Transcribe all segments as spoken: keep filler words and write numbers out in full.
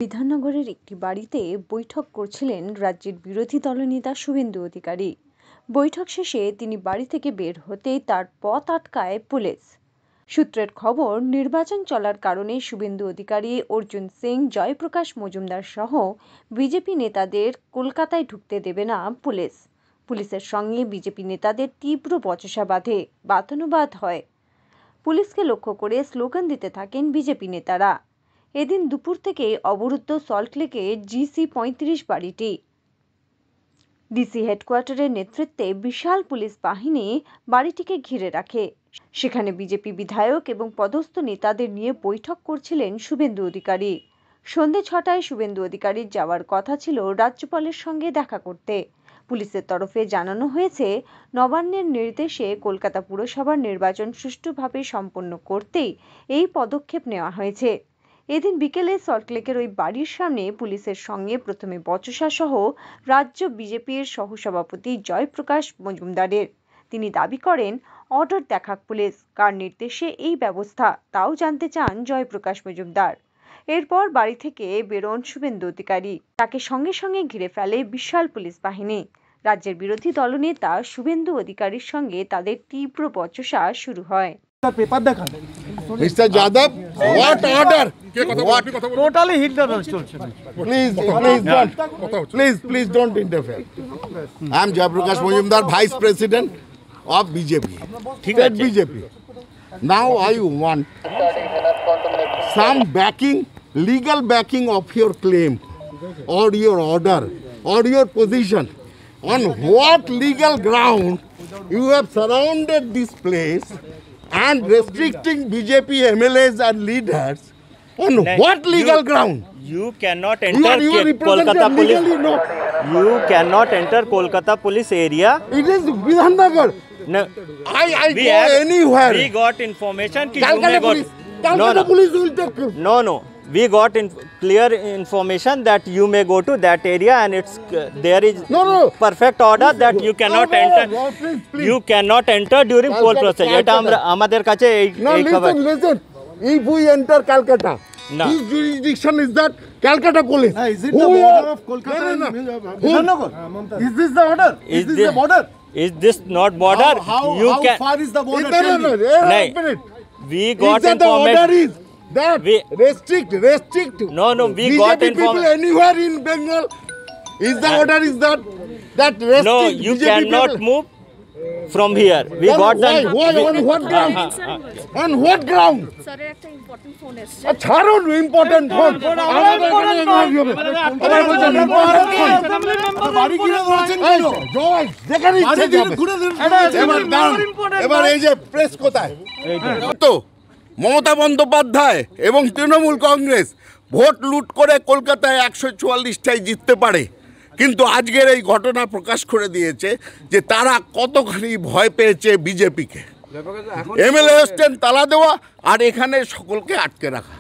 বিধাননগরের একটি বাড়িতে বৈঠক করছিলেন রাজ্যের বিরোধী দলনেতা শুভেন্দু অধিকারী। বৈঠক শেষে তিনি বাড়ি থেকে বের হতেই তার পথ আটকায় পুলিশ। সূত্রের খবর, নির্বাচন চলার কারণে শুভেন্দু অধিকারী, অর্জুন সিং, জয়প্রকাশ মজুমদার সহ বিজেপি নেতাদের কলকাতায় ঢুকতে দেবে না পুলিশ। পুলিশের সঙ্গে বিজেপি নেতাদের তীব্র বচসা বাধে, বাদানুবাদ হয়। পুলিশকে লক্ষ্য করে স্লোগান দিতে থাকেন বিজেপি নেতারা। এদিন দুপুর থেকে অবরুদ্ধ সল্টলেকে জিসি পঁয়ত্রিশ বাড়িটি। ডিসি হেডকোয়ার্টারের নেতৃত্বে বিশাল পুলিশ বাহিনী বাড়িটিকে ঘিরে রাখে। সেখানে বিজেপি বিধায়ক এবং পদস্থ নেতাদের নিয়ে বৈঠক করছিলেন শুভেন্দু অধিকারী। সন্ধে ছটায় শুভেন্দু অধিকারীর যাওয়ার কথা ছিল রাজ্যপালের সঙ্গে দেখা করতে। পুলিশের তরফে জানানো হয়েছে, নবান্নের নির্দেশে কলকাতা পুরসভার নির্বাচন সুষ্ঠুভাবে সম্পন্ন করতেই এই পদক্ষেপ নেওয়া হয়েছে। এদিন বিকেলে সল্টলেকের ওই বাড়ির সামনে পুলিশের সঙ্গে প্রথমে বচসা সহ রাজ্য বিজেপির সহসভাপতি জয়প্রকাশ মজুমদারের। তিনি দাবি করেন, অর্ডার দেখাক পুলিশ, কার নির্দেশে এই ব্যবস্থা তাও জানতে চান জয়প্রকাশ মজুমদার। এরপর বাড়ি থেকে বেরোন শুভেন্দু অধিকারী। তাকে সঙ্গে সঙ্গে ঘিরে ফেলে বিশাল পুলিশ বাহিনী। রাজ্যের বিরোধী দলনেতা শুভেন্দু অধিকারীর সঙ্গে তাদের তীব্র বচসা শুরু হয়। পেপার দেখান mister Yadav, what order? What? Totally hit the Please, please don't, please, please don't interfere. I am Jayprakash Majumdar, Vice President of B J P, State B J P. Now I want some backing, legal backing of your claim or your order or your position. On what legal ground you have surrounded this place and restricting B J P M L As and leaders? On No, what legal you, ground? You cannot You enter are, you are Kolkata represented police. legally, no. You cannot enter Kolkata police area. It is Vidhannagar. No, I, I we go have, anywhere. We got information. Ki you Calcutta may got, police. Calcutta no, no, police will take. no, no. We got in, clear information that you may go to that area, and it's uh, there is No, no. perfect order that you cannot No, no, enter. no, please, please. You cannot enter during poll Calcutta, process. এটা আমরা আমাদের কাছে এই No, এই খবর। listen, listen. If we enter Calcutta, No. whose jurisdiction is that? Calcutta police. Is it Who the are- border of Kolkata No, no, and no. Vidhannagar? Is this the order? Is, Is this this- the border? Is this not border? How, how, you how can. far is the border? No, no, Tell no. me. Eh, Nahi. one minute. We Is got that the order information. is that We- restrict, restrict. No, no, we B J P got people information. anywhere in Bengal. Is the Uh, order is that that restrict No, you B J P cannot people? move from here. We Then got why? the. Why? On what ground? On what ground? স্যারের একটা important phone এসেছে। আ, ছাড়ুন important phone. আমাদের এখানে এগোতে হবে। আবার বলছেন important phone। বাড়ি ঘিরে ধরেছেন এই, কেন? জয়, যেখানে ইচ্ছে বাড়ি ঘিরে যাবে। ঘুরে ধরে- এবার দাঁড়ান। এবার এই যে প্রেস কোথায়? তো মমতা বন্দ্যোপাধ্যায় এবং তৃণমূল কংগ্রেস ভোট লুট করে কলকাতায় একশো চুয়াল্লিশটাই জিততে পারে, কিন্তু আজকের এই ঘটনা প্রকাশ করে দিয়েছে যে তারা কতখানি ভয় পেয়েছে বিজেপিকে। এমএলএ হোস্টেল তালা দেওয়া আর এখানে সকলকে আটকে রাখা।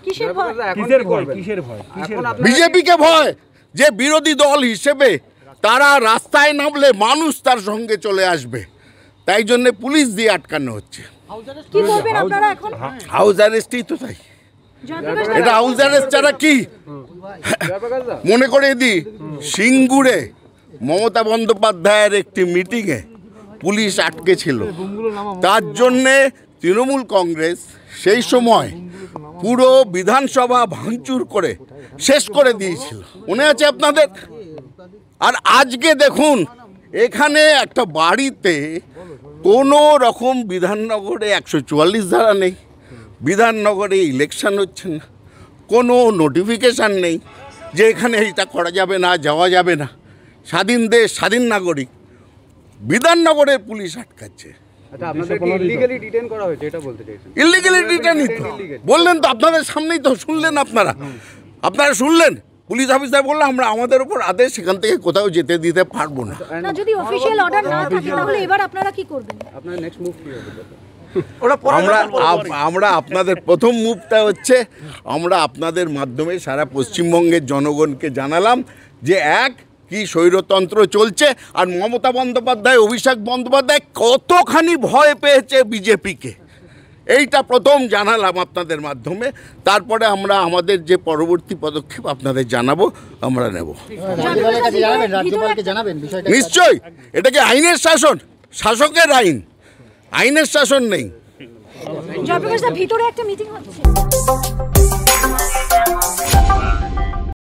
বিজেপিকে ভয় যে বিরোধী দল হিসেবে তারা রাস্তায় নামলে মানুষ তার সঙ্গে চলে আসবে, তাই জন্য পুলিশ দিয়ে আটকানো হচ্ছে। কি করবেন আপনারা এখন? হাউস অ্যারেস্টই তো তাই। জয়প্রকাশ এটা হাউস অ্যারেস্ট ছাড়া কি? মনে করে দিই, সিঙ্গুরে মমতা বন্দ্যোপাধ্যায়ের একটি মিটিংয়ে পুলিশ আটকে ছিল, তার জন্যে তৃণমূল কংগ্রেস সেই সময় পুরো বিধানসভা ভাঙচুর করে শেষ করে দিয়েছিল, মনে আছে আপনাদের? আর আজকে দেখুন, এখানে একটা বাড়িতে কোনো রকম বিধাননগরে একশো চুয়াল্লিশ ধারা নেই, বিধাননগরে ইলেকশন হচ্ছে না, কোনো নোটিফিকেশান নেই যে এখানে এটা করা যাবে না, যাওয়া যাবে না। স্বাধীন দেশ, স্বাধীন নাগরিক, বিধাননগরের পুলিশ আটকাচ্ছে। ইলিগালি ডিটেনই তো বললেন, তো আপনাদের সামনেই তো শুনলেন, আপনারা আপনারা শুনলেন। পুলিশ অফিসার বললো আমরা আমাদের উপর আদেশ, সেখান থেকে কোথাও যেতে দিতে পারবো না। না, যদি অফিশিয়াল অর্ডার না থাকে তাহলে এবার আপনারা কি করবেন? আপনার নেক্সট মুভ কি হবে? আমরা আপ- আমরা আপনাদের প্রথম মুভটা হচ্ছে, আমরা আপনাদের মাধ্যমে সারা পশ্চিমবঙ্গের জনগণকে জানালাম যে এক কি স্বৈরতন্ত্র চলছে, আর মমতা বন্দ্যোপাধ্যায়, অভিষেক বন্দ্যোপাধ্যায় কতখানি ভয় পেয়েছে বিজেপিকে। এইটা প্রথম জানালাম আপনাদের মাধ্যমে। তারপরে আমরা আমাদের যে পরবর্তী পদক্ষেপ আপনাদের জানাবো, আমরা নেব। নিশ্চয়ই, এটা কি আইনের শাসন? শাসকের আইন, আইনের শাসন নেই। জয়প্রকাশ দা, ভিতরে একটা মিটিং হচ্ছে।